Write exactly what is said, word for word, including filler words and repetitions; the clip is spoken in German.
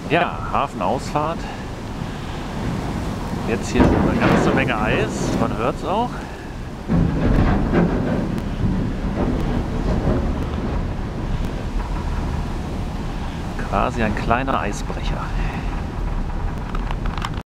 Ja, Hafenausfahrt. Jetzt hier eine ganze Menge Eis, man hört es auch. Quasi ein kleiner Eisbrecher.